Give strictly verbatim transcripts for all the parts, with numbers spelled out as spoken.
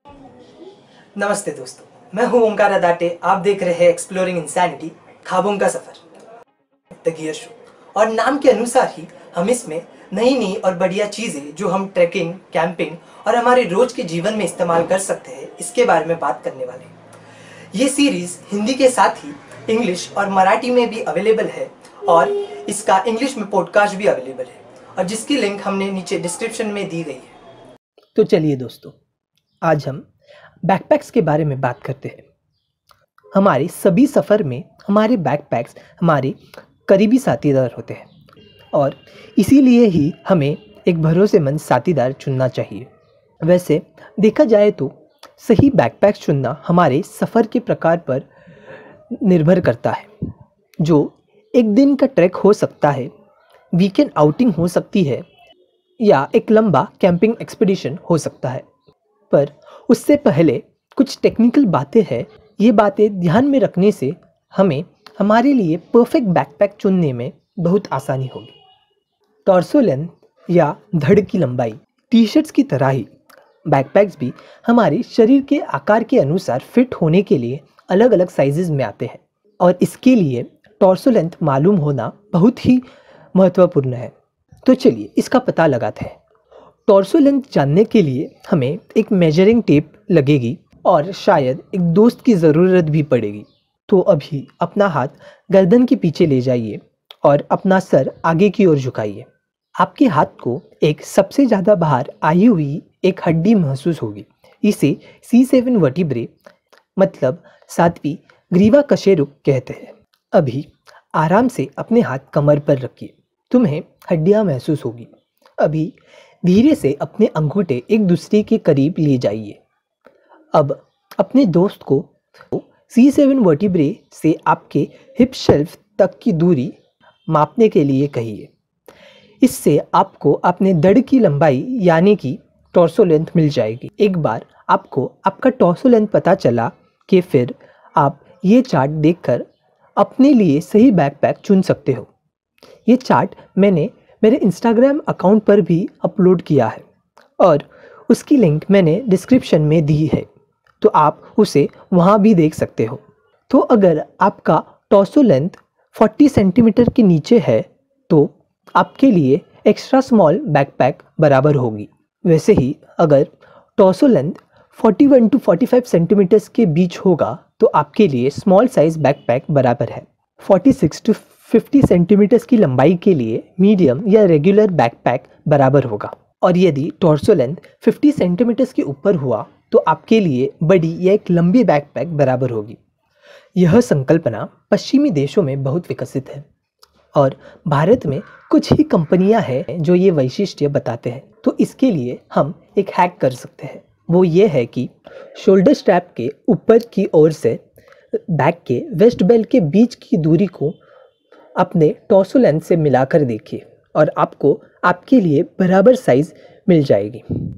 नमस्ते दोस्तों, मैं हूं ओमकार अदाटे। आप देख रहे हैं एक्सप्लोरिंग इंसैनिटी, ख्वाबों का सफर, द गियर शो। और नाम के अनुसार ही हम इसमें नई नई और बढ़िया चीज़ें जो हम ट्रैकिंग, कैंपिंग और हमारे रोज के जीवन में इस्तेमाल कर सकते हैं, इसके बारे में बात करने वाले हैं। ये सीरीज़ हिंदी के साथ ही इंग्लिश और मराठी में भी अवेलेबल है और इसका इंग्लिश में पॉडकास्ट भी अवेलेबल है, और जिसकी लिंक हमने नीचे डिस्क्रिप्शन में दी गई है। तो चलिए दोस्तों, आज हम बैकपैक्स के बारे में बात करते हैं। हमारे सभी सफ़र में हमारे बैकपैक्स हमारे करीबी साथीदार होते हैं और इसीलिए ही हमें एक भरोसेमंद साथीदार चुनना चाहिए। वैसे देखा जाए तो सही बैकपैक्स चुनना हमारे सफ़र के प्रकार पर निर्भर करता है, जो एक दिन का ट्रैक हो सकता है, वीकेंड आउटिंग हो सकती है या एक लंबा कैंपिंग एक्सपीडिशन हो सकता है। पर उससे पहले कुछ टेक्निकल बातें हैं। ये बातें ध्यान में रखने से हमें हमारे लिए परफेक्ट बैकपैक चुनने में बहुत आसानी होगी। टॉर्सो लेंथ या धड़ की लंबाई। टी शर्ट्स की तरह ही बैकपैक्स भी हमारे शरीर के आकार के अनुसार फिट होने के लिए अलग अलग साइजेस में आते हैं और इसके लिए टॉर्सो लेंथ मालूम होना बहुत ही महत्वपूर्ण है। तो चलिए इसका पता लगाते हैं। टॉर्सो लेंथ जानने के लिए हमें एक मेजरिंग टेप लगेगी और शायद एक दोस्त की ज़रूरत भी पड़ेगी। तो अभी अपना हाथ गर्दन के पीछे ले जाइए और अपना सर आगे की ओर झुकाइए। आपके हाथ को एक सबसे ज़्यादा बाहर आई हुई एक हड्डी महसूस होगी। इसे सी सेवन वर्टिब्रे मतलब सातवीं ग्रीवा कशेरुक कहते हैं। अभी आराम से अपने हाथ कमर पर रखिए। तुम्हें हड्डियाँ महसूस होगी। अभी धीरे से अपने अंगूठे एक दूसरे के करीब ले जाइए। अब अपने दोस्त को सी सेवन वर्टिब्रे से आपके हिप शेल्फ तक की दूरी मापने के लिए कहिए। इससे आपको अपने धड़ की लंबाई यानी कि टॉर्सो लेंथ मिल जाएगी। एक बार आपको आपका टॉर्सो लेंथ पता चला कि फिर आप ये चार्ट देखकर अपने लिए सही बैकपैक चुन सकते हो। ये चार्ट मैंने मेरे इंस्टाग्राम अकाउंट पर भी अपलोड किया है और उसकी लिंक मैंने डिस्क्रिप्शन में दी है, तो आप उसे वहाँ भी देख सकते हो। तो अगर आपका टॉर्सो लेंथ चालीस सेंटीमीटर के नीचे है तो आपके लिए एक्स्ट्रा स्मॉल बैकपैक बराबर होगी। वैसे ही अगर टॉर्सो लेंथ इकतालीस टू पैंतालीस सेंटीमीटर्स के बीच होगा तो आपके लिए स्मॉल साइज बैकपैक बराबर है। छियालीस टू पचास सेंटीमीटर्स की लंबाई के लिए मीडियम या रेगुलर बैकपैक बराबर होगा। और यदि टॉर्सो लेंथ पचास सेंटीमीटर्स के ऊपर हुआ तो आपके लिए बड़ी या एक लंबी बैकपैक बराबर होगी। यह संकल्पना पश्चिमी देशों में बहुत विकसित है और भारत में कुछ ही कंपनियां हैं जो ये वैशिष्ट्य बताते हैं। तो इसके लिए हम एक हैक कर सकते हैं। वो ये है कि शोल्डर स्ट्रैप के ऊपर की ओर से बैक के वेस्ट बेल्ट के बीच की दूरी को अपने टॉर्सो लेंथ से मिलाकर देखिए और आपको आपके लिए बराबर साइज मिल जाएगी।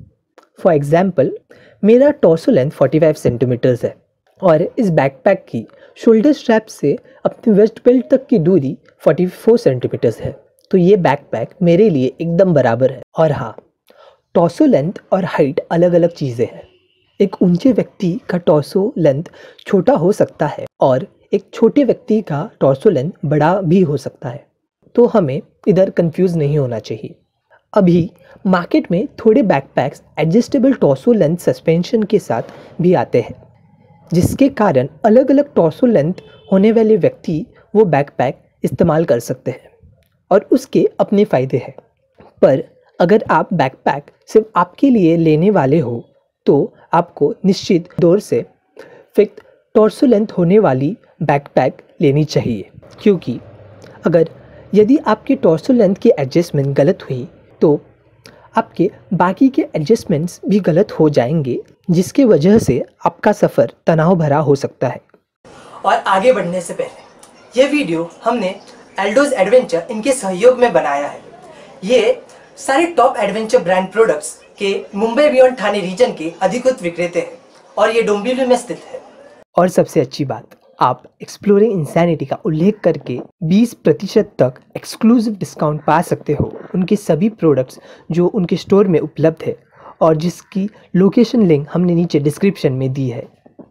फॉर एग्जांपल, मेरा टॉर्सो लेंथ पैंतालीस सेंटीमीटर्स है और इस बैकपैक की शोल्डर स्ट्रैप से अपने वेस्ट बेल्ट तक की दूरी चौवालीस सेंटीमीटर्स है। तो ये बैकपैक मेरे लिए एकदम बराबर है। और हाँ, टॉर्सो लेंथ और हाइट अलग अलग चीज़ें हैं। एक ऊंचे व्यक्ति का टॉर्सो लेंथ छोटा हो सकता है और एक छोटे व्यक्ति का टॉर्सो लेंथ बड़ा भी हो सकता है। तो हमें इधर कंफ्यूज नहीं होना चाहिए। अभी मार्केट में थोड़े backpacks adjustable torso length suspension के साथ भी आते हैं, जिसके कारण अलग अलग टॉर्सो लेंथ होने वाले व्यक्ति वो बैकपैक इस्तेमाल कर सकते हैं और उसके अपने फ़ायदे हैं। पर अगर आप बैकपैक सिर्फ आपके लिए लेने वाले हो तो आपको निश्चित दौर से फिक्स टॉर्सो लेंथ होने वाली बैकपैक लेनी चाहिए, क्योंकि अगर यदि आपके टॉर्सो लेंथ की एडजस्टमेंट गलत हुई तो आपके बाकी के एडजस्टमेंट्स भी गलत हो जाएंगे, जिसके वजह से आपका सफ़र तनाव भरा हो सकता है। और आगे बढ़ने से पहले ये वीडियो हमने एल्डोज एडवेंचर इनके सहयोग में बनाया है। ये सारे टॉप एडवेंचर ब्रांड प्रोडक्ट्स के मुंबई बियॉन्ड ठाणे रीजन के अधिकृत विक्रेता हैं और ये डोंबिवली में स्थित है। और सबसे अच्छी बात, आप एक्सप्लोरिंग इंसैनिटी का उल्लेख करके बीस प्रतिशत तक एक्सक्लूसिव डिस्काउंट पा सकते हो उनके सभी प्रोडक्ट्स जो उनके स्टोर में उपलब्ध है। और जिसकी लोकेशन लिंक हमने नीचे डिस्क्रिप्शन में दी है।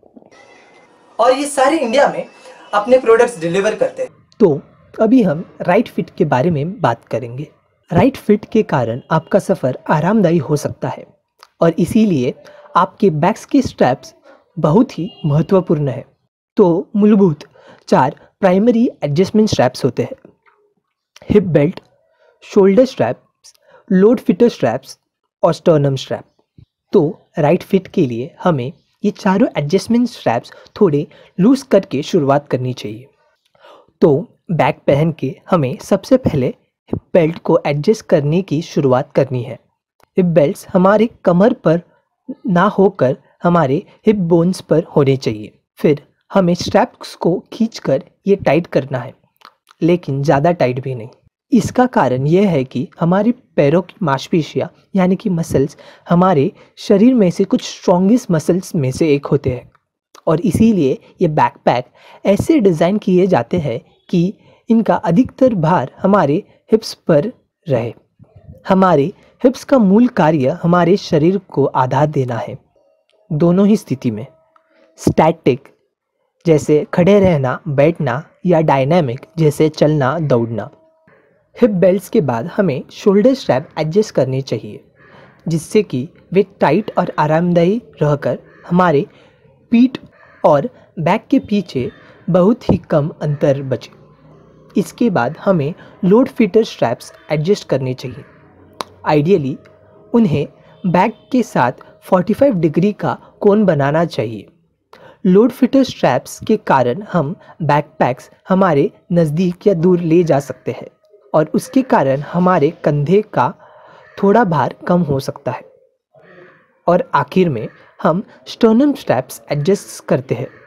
और ये सारे इंडिया में अपने प्रोडक्ट्स डिलीवर करते हैं। तो अभी हम राइट फिट के बारे में बात करेंगे। राइट फिट के कारण आपका सफ़र आरामदायी हो सकता है और इसीलिए आपके बैग्स के स्ट्रैप्स बहुत ही महत्वपूर्ण है। तो मूलभूत चार प्राइमरी एडजस्टमेंट स्ट्रैप्स होते हैं: hip belt, shoulder straps, load fitter straps और स्टर्नम स्ट्रैप। तो राइट फिट के लिए हमें ये चारों एडजस्टमेंट स्ट्रैप्स थोड़े लूज करके शुरुआत करनी चाहिए। तो बैग पहन के हमें सबसे पहले हिप बेल्ट को एडजस्ट करने की शुरुआत करनी है। हिप बेल्ट्स हमारे कमर पर ना होकर हमारे हिप बोन्स पर होने चाहिए। फिर हमें स्ट्रैप्स को खींचकर ये टाइट करना है, लेकिन ज़्यादा टाइट भी नहीं। इसका कारण यह है कि हमारे पैरों की मांसपेशियाँ यानी कि मसल्स हमारे शरीर में से कुछ स्ट्रॉन्गेस्ट मसल्स में से एक होते हैं और इसीलिए ये बैकपैक ऐसे डिज़ाइन किए जाते हैं कि इनका अधिकतर भार हमारे हिप्स पर रहे। हमारे हिप्स का मूल कार्य हमारे शरीर को आधार देना है, दोनों ही स्थिति में, स्टैटिक जैसे खड़े रहना बैठना या डायनामिक जैसे चलना दौड़ना। हिप बेल्ट्स के बाद हमें शोल्डर स्ट्रैप एडजस्ट करने चाहिए जिससे कि वे टाइट और आरामदायी रहकर हमारे पीठ और बैक के पीछे बहुत ही कम अंतर बचे। इसके बाद हमें लोड फिटर स्ट्रैप्स एडजस्ट करने चाहिए। आइडियली उन्हें बैक के साथ पैंतालीस डिग्री का कोण बनाना चाहिए। लोड फिटर स्ट्रैप्स के कारण हम बैकपैक्स हमारे नज़दीक या दूर ले जा सकते हैं और उसके कारण हमारे कंधे का थोड़ा भार कम हो सकता है। और आखिर में हम स्टर्नम स्ट्रैप्स एडजस्ट करते हैं।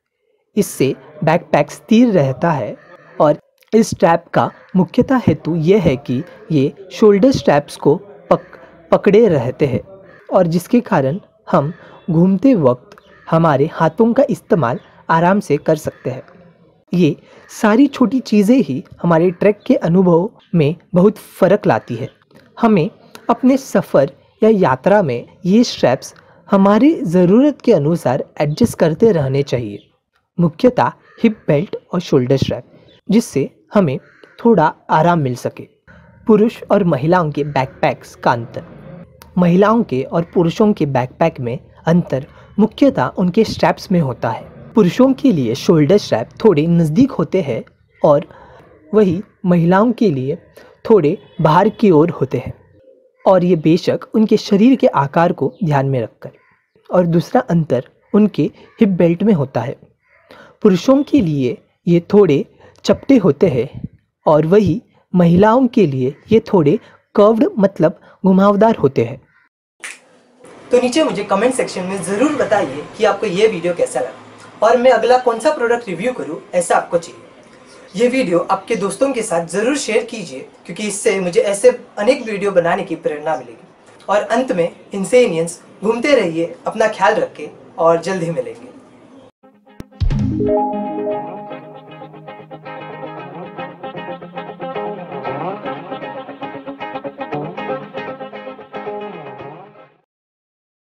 इससे बैकपैक स्थिर रहता है और इस स्ट्रैप का मुख्यतः हेतु यह है कि ये शोल्डर स्ट्रैप्स को पक पकड़े रहते हैं और जिसके कारण हम घूमते वक्त हमारे हाथों का इस्तेमाल आराम से कर सकते हैं। ये सारी छोटी चीज़ें ही हमारे ट्रैक के अनुभव में बहुत फ़र्क लाती है। हमें अपने सफ़र या यात्रा में ये स्ट्रैप्स हमारी ज़रूरत के अनुसार एडजस्ट करते रहने चाहिए, मुख्यतः हिप बेल्ट और शोल्डर स्ट्रैप, जिससे हमें थोड़ा आराम मिल सके। पुरुष और महिलाओं के बैकपैक्स का अंतर। महिलाओं के और पुरुषों के बैकपैक में अंतर मुख्यतः उनके स्ट्रैप्स में होता है। पुरुषों के लिए शोल्डर स्ट्रैप थोड़े नज़दीक होते हैं और वही महिलाओं के लिए थोड़े बाहर की ओर होते हैं, और ये बेशक उनके शरीर के आकार को ध्यान में रखकर। और दूसरा अंतर उनके हिप बेल्ट में होता है। पुरुषों के लिए ये थोड़े चपटे होते हैं और वही महिलाओं के लिए ये थोड़े कर्व्ड मतलब घुमावदार होते हैं। तो नीचे मुझे कमेंट सेक्शन में ज़रूर बताइए कि आपको ये वीडियो कैसा लगा और मैं अगला कौन सा प्रोडक्ट रिव्यू करूँ, ऐसा आपको चाहिए। ये वीडियो आपके दोस्तों के साथ ज़रूर शेयर कीजिए क्योंकि इससे मुझे ऐसे अनेक वीडियो बनाने की प्रेरणा मिलेगी। और अंत में इंसेनियंस, घूमते रहिए, अपना ख्याल रखें और जल्द ही मिलेंगे।